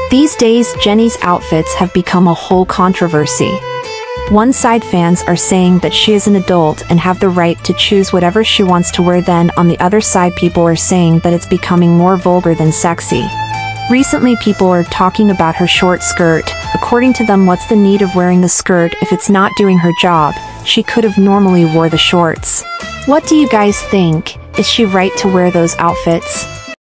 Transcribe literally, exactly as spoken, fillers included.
These days, Jennie's outfits have become a whole controversy. One side fans are saying that she is an adult and have the right to choose whatever she wants to wear, then on the other side people are saying that it's becoming more vulgar than sexy. Recently people are talking about her short skirt. According to them, what's the need of wearing the skirt if it's not doing her job? She could have normally wore the shorts. What do you guys think? Is she right to wear those outfits?